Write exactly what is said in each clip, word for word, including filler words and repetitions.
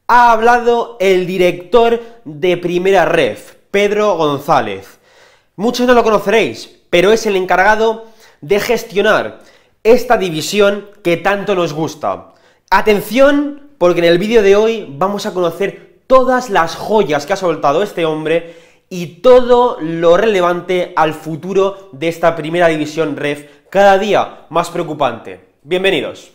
ha hablado el director de Primera Ref, Pedro González. Muchos no lo conoceréis, pero es el encargado de gestionar esta división que tanto nos gusta. Atención, porque en el vídeo de hoy vamos a conocer todas las joyas que ha soltado este hombre y todo lo relevante al futuro de esta Primera División Ref, cada día más preocupante. Bienvenidos.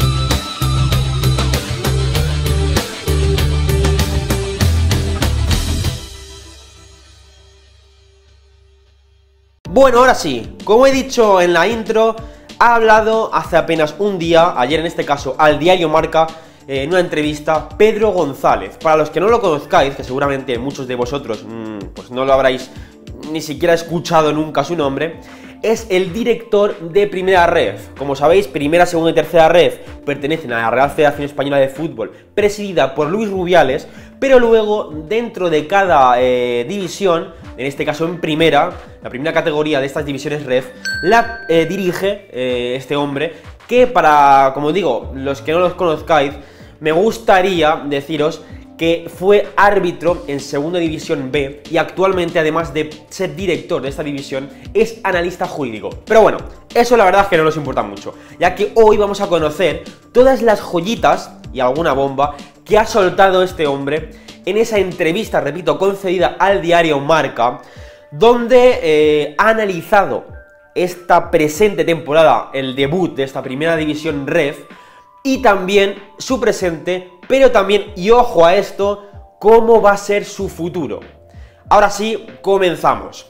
Bueno, ahora sí, como he dicho en la intro, ha hablado hace apenas un día, ayer en este caso, al diario Marca, eh, en una entrevista, Pedro González. Para los que no lo conozcáis, que seguramente muchos de vosotros mmm, pues no lo habréis ni siquiera escuchado nunca su nombre, es el director de Primera Ref. Como sabéis, Primera, Segunda y Tercera Ref pertenecen a la Real Federación Española de Fútbol, presidida por Luis Rubiales, pero luego, dentro de cada eh, división, en este caso en Primera, la primera categoría de estas divisiones Ref, la eh, dirige eh, este hombre, que para, como digo, los que no los conozcáis, me gustaría deciros que fue árbitro en Segunda División B y actualmente, además de ser director de esta división, es analista jurídico. Pero bueno, eso la verdad es que no nos importa mucho, ya que hoy vamos a conocer todas las joyitas y alguna bomba que ha soltado este hombre en esa entrevista, repito, concedida al diario Marca, donde eh, ha analizado esta presente temporada, el debut de esta Primera División Ref, y también su presente, pero también, y ojo a esto, cómo va a ser su futuro. Ahora sí, comenzamos.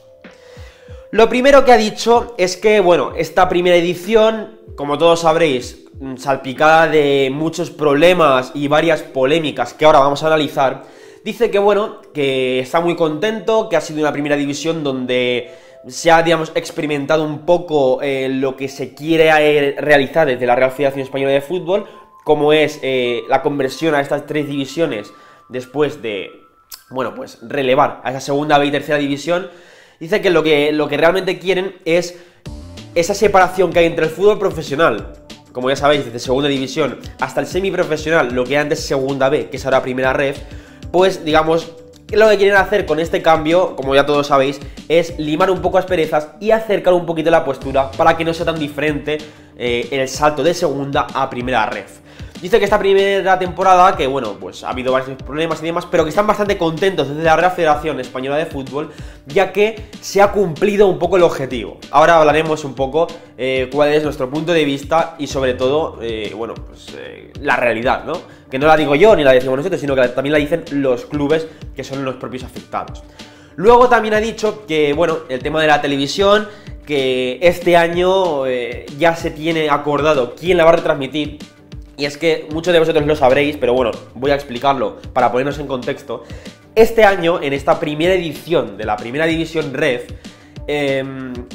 Lo primero que ha dicho es que, bueno, esta primera edición, como todos sabréis, salpicada de muchos problemas y varias polémicas que ahora vamos a analizar, dice que, bueno, que está muy contento, que ha sido una primera división donde se ha, digamos, experimentado un poco eh, lo que se quiere eh, realizar desde la Real Federación Española de Fútbol, como es eh, la conversión a estas tres divisiones después de, bueno, pues relevar a esa segunda B y tercera división. Dice que lo que, lo que realmente quieren es esa separación que hay entre el fútbol profesional, como ya sabéis, desde segunda división hasta el semiprofesional, lo que era antes segunda B, que es ahora Primera Ref, pues, digamos, lo que quieren hacer con este cambio, como ya todos sabéis, es limar un poco asperezas y acercar un poquito la postura para que no sea tan diferente eh, el salto de segunda a Primera Ref. Dice que esta primera temporada, que bueno, pues ha habido varios problemas y demás, pero que están bastante contentos desde la Real Federación Española de Fútbol, ya que se ha cumplido un poco el objetivo. Ahora hablaremos un poco eh, cuál es nuestro punto de vista y sobre todo, eh, bueno, pues eh, la realidad, ¿no? Que no la digo yo ni la decimos nosotros, sino que también la dicen los clubes, que son los propios afectados. Luego también ha dicho que, bueno, el tema de la televisión, que este año eh, ya se tiene acordado quién la va a retransmitir. Y es que muchos de vosotros lo sabréis, pero bueno, voy a explicarlo para ponernos en contexto. Este año, en esta primera edición de la Primera División Ref, eh,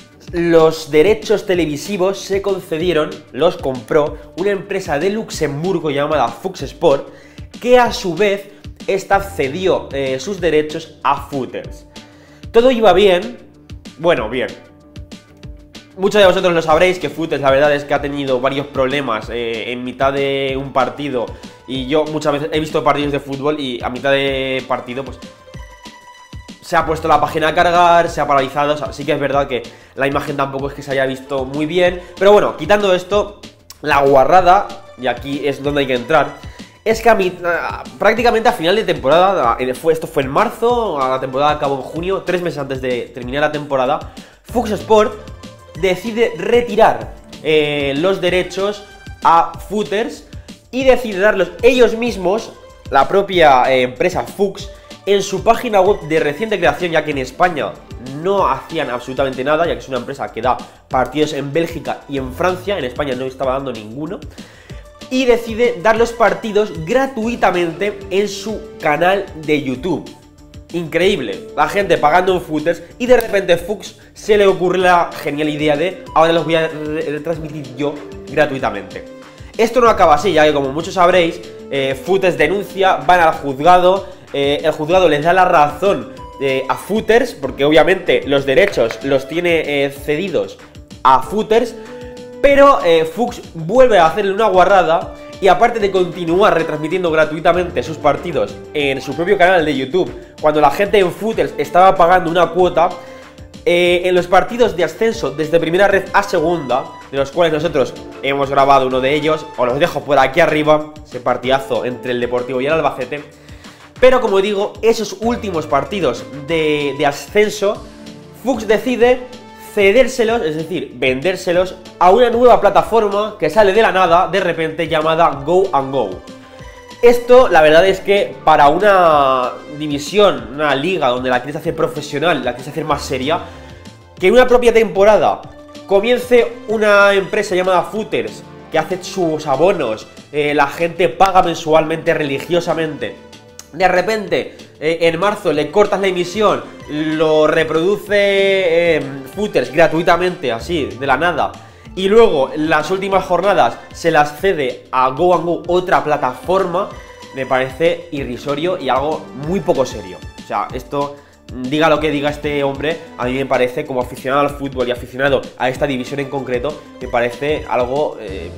los derechos televisivos se concedieron, los compró una empresa de Luxemburgo llamada Fox Sport, que a su vez esta cedió eh, sus derechos a Footers. Todo iba bien, bueno, bien. Muchos de vosotros lo sabréis que Footers, la verdad es que ha tenido varios problemas eh, en mitad de un partido, y yo muchas veces he visto partidos de fútbol y a mitad de partido pues se ha puesto la página a cargar, se ha paralizado. O sea, sí que es verdad que la imagen tampoco es que se haya visto muy bien, pero bueno, quitando esto, la guarrada, y aquí es donde hay que entrar, es que a mí, prácticamente a final de temporada, esto fue en marzo, a la temporada acabó en junio, tres meses antes de terminar la temporada, Fox Sport decide retirar eh, los derechos a Footers y decide darlos ellos mismos, la propia eh, empresa Fox, en su página web de reciente creación, ya que en España no hacían absolutamente nada, ya que es una empresa que da partidos en Bélgica y en Francia, en España no estaba dando ninguno, y decide dar los partidos gratuitamente en su canal de YouTube. Increíble, la gente pagando en Footers y de repente Fox se le ocurre la genial idea de ahora los voy a retransmitir yo gratuitamente. Esto no acaba así, ya que como muchos sabréis, eh, Footers denuncia, van al juzgado, eh, el juzgado les da la razón eh, a Footers, porque obviamente los derechos los tiene eh, cedidos a Footers, pero eh, Fox vuelve a hacerle una guarrada Y aparte de continuar retransmitiendo gratuitamente sus partidos en su propio canal de YouTube, cuando la gente en Footers estaba pagando una cuota, eh, en los partidos de ascenso desde primera red a segunda, de los cuales nosotros hemos grabado uno de ellos, os los dejo por aquí arriba, ese partidazo entre el Deportivo y el Albacete. Pero como digo, esos últimos partidos de, de ascenso, Fuchs decide cedérselos, es decir, vendérselos a una nueva plataforma que sale de la nada, de repente, llamada Go and Go. Esto, la verdad es que para una división, una liga donde la quieres hacer profesional, la quieres hacer más seria, que en una propia temporada comience una empresa llamada Footers, que hace sus abonos, eh, la gente paga mensualmente, religiosamente. De repente, eh, en marzo le cortas la emisión, lo reproduce eh, Footers gratuitamente, así, de la nada. Y luego, las últimas jornadas se las cede a Go and Go, otra plataforma. Me parece irrisorio y algo muy poco serio. O sea, esto, diga lo que diga este hombre, a mí me parece, como aficionado al fútbol y aficionado a esta división en concreto, me parece algo... Eh,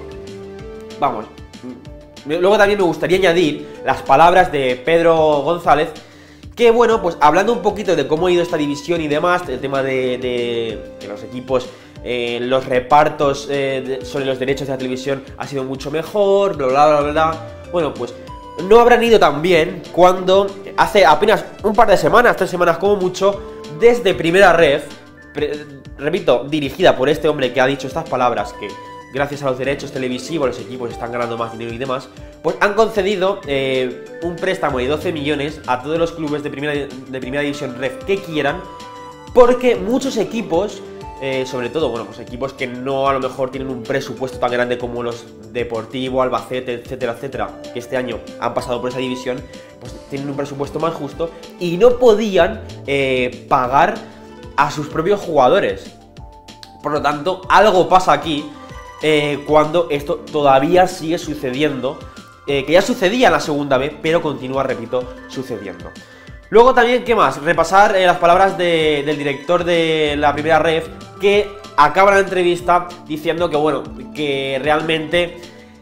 vamos... Luego también me gustaría añadir las palabras de Pedro González, que bueno, pues hablando un poquito de cómo ha ido esta división y demás, el tema de, de, de los equipos, eh, los repartos eh, de, sobre los derechos de la televisión ha sido mucho mejor, bla bla bla bla bla. Bueno, pues no habrán ido tan bien cuando hace apenas un par de semanas, tres semanas como mucho, desde Primera Ref, pre, repito, dirigida por este hombre que ha dicho estas palabras, que gracias a los derechos televisivos los equipos están ganando más dinero y demás, pues han concedido eh, un préstamo de doce millones a todos los clubes de primera, de primera división Ref que quieran, porque muchos equipos, eh, sobre todo, bueno, pues equipos que no a lo mejor tienen un presupuesto tan grande como los Deportivo, Albacete, etcétera, etcétera, que este año han pasado por esa división, pues tienen un presupuesto más justo y no podían eh, pagar a sus propios jugadores. Por lo tanto, algo pasa aquí. Eh, cuando esto todavía sigue sucediendo, eh, que ya sucedía en la segunda vez, pero continúa, repito, sucediendo. Luego también, ¿qué más? Repasar eh, las palabras de, del director de la Primera Ref, que acaba la entrevista diciendo que, bueno, que realmente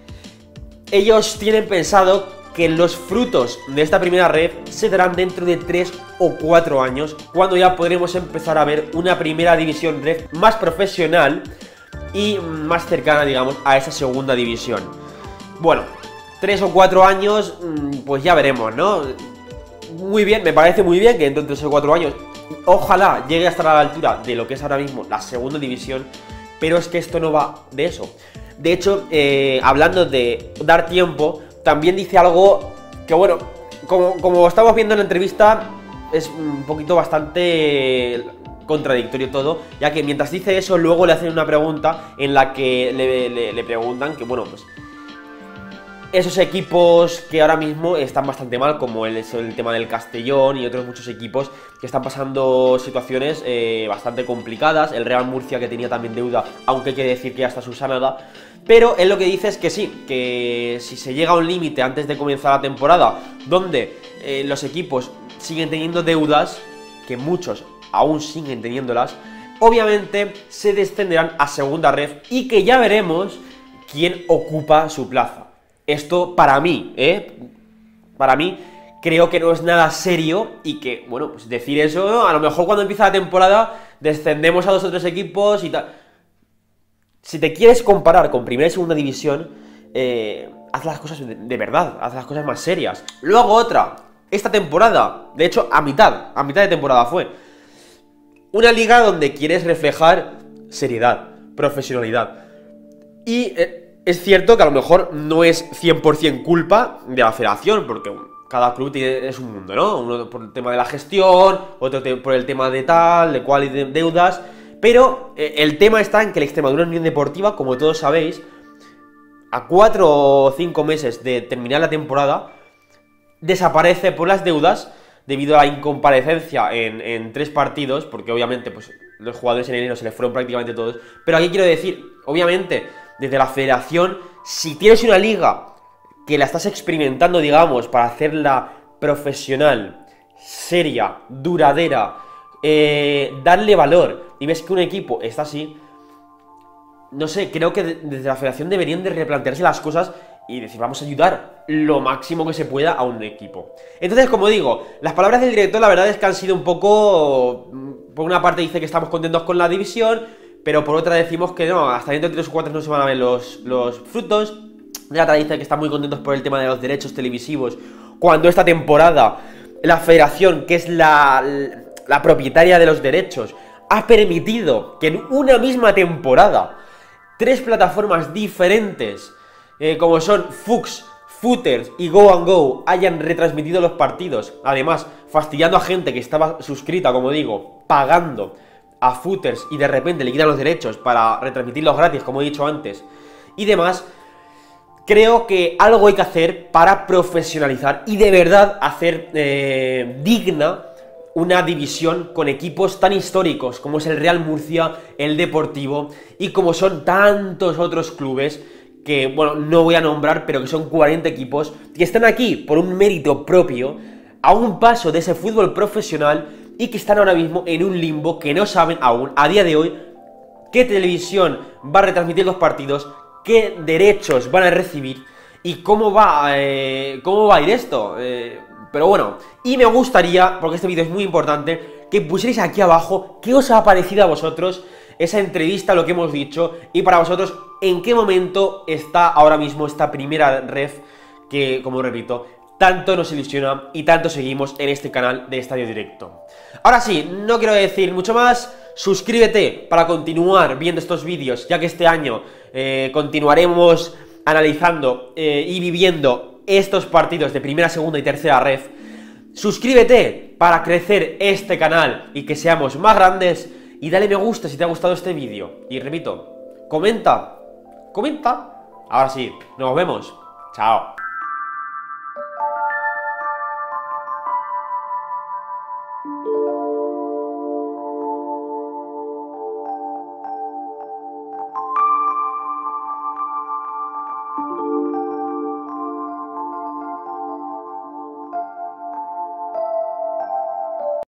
ellos tienen pensado que los frutos de esta Primera Ref se darán dentro de tres o cuatro años, cuando ya podremos empezar a ver una Primera División Ref más profesional y más cercana, digamos, a esa segunda división. Bueno, tres o cuatro años, pues ya veremos, ¿no? Muy bien, me parece muy bien que dentro de tres o cuatro años ojalá llegue a estar a la altura de lo que es ahora mismo la segunda división, pero es que esto no va de eso. De hecho, eh, hablando de dar tiempo, también dice algo que, bueno, como, como estamos viendo en la entrevista, es un poquito bastante contradictorio todo, ya que mientras dice eso, luego le hacen una pregunta en la que le, le, le preguntan que, bueno, pues esos equipos que ahora mismo están bastante mal, como el, el tema del Castellón y otros muchos equipos que están pasando situaciones eh, bastante complicadas, el Real Murcia, que tenía también deuda, aunque hay que decir que ya está subsanada, pero él lo que dice es que sí, que si se llega a un límite antes de comenzar la temporada, donde eh, los equipos siguen teniendo deudas, que muchos aún siguen teniéndolas, obviamente se descenderán a segunda ref y que ya veremos quién ocupa su plaza. Esto para mí, ¿eh? Para mí creo que no es nada serio y que, bueno, pues decir eso, ¿no? A lo mejor cuando empieza la temporada descendemos a dos o tres equipos y tal. Si te quieres comparar con primera y segunda división, eh, haz las cosas de, de verdad, haz las cosas más serias. Luego otra, esta temporada, de hecho a mitad, a mitad de temporada fue una liga donde quieres reflejar seriedad, profesionalidad. Y eh, es cierto que a lo mejor no es cien por cien culpa de la federación, porque cada club tiene, es un mundo, ¿no? Uno por el tema de la gestión, otro te, por el tema de tal, de cual y de deudas. Pero eh, el tema está en que la Extremadura Unión Deportiva, como todos sabéis, a cuatro o cinco meses de terminar la temporada, desaparece por las deudas debido a la incomparecencia en, en tres partidos, porque obviamente pues los jugadores en enero se les fueron prácticamente todos. Pero aquí quiero decir, obviamente, desde la federación, si tienes una liga que la estás experimentando, digamos, para hacerla profesional, seria, duradera, eh, darle valor, y ves que un equipo está así, no sé, creo que desde la federación deberían de replantearse las cosas y decir, vamos a ayudar lo máximo que se pueda a un equipo. Entonces, como digo, las palabras del director la verdad es que han sido un poco... Por una parte dice que estamos contentos con la división, pero por otra decimos que no, hasta dentro de tres o cuatro no se van a ver los, los frutos. De otra dice que están muy contentos por el tema de los derechos televisivos, cuando esta temporada la federación, que es la, la propietaria de los derechos, ha permitido que en una misma temporada tres plataformas diferentes, eh, como son Fox, Footers y Go and Go, hayan retransmitido los partidos, además fastidiando a gente que estaba suscrita, como digo, pagando a Footers y de repente le quitan los derechos para retransmitirlos gratis, como he dicho antes, y demás. Creo que algo hay que hacer para profesionalizar y de verdad hacer eh, digna una división con equipos tan históricos como es el Real Murcia, el Deportivo y como son tantos otros clubes que, bueno, no voy a nombrar, pero que son cuarenta equipos que están aquí por un mérito propio, a un paso de ese fútbol profesional y que están ahora mismo en un limbo que no saben aún, a día de hoy, qué televisión va a retransmitir los partidos, qué derechos van a recibir y cómo va, eh, cómo va a ir esto. Eh, pero bueno, y me gustaría, porque este vídeo es muy importante, que pusierais aquí abajo qué os ha parecido a vosotros esa entrevista, lo que hemos dicho, y para vosotros, en qué momento está ahora mismo esta primera ref que, como repito, tanto nos ilusiona y tanto seguimos en este canal de Estadio Directo. Ahora sí, no quiero decir mucho más. Suscríbete para continuar viendo estos vídeos, ya que este año eh, continuaremos analizando eh, y viviendo estos partidos de primera, segunda y tercera ref. Suscríbete para crecer este canal y que seamos más grandes. Y dale me gusta si te ha gustado este vídeo. Y repito, comenta, comenta. Ahora sí, nos vemos. Chao.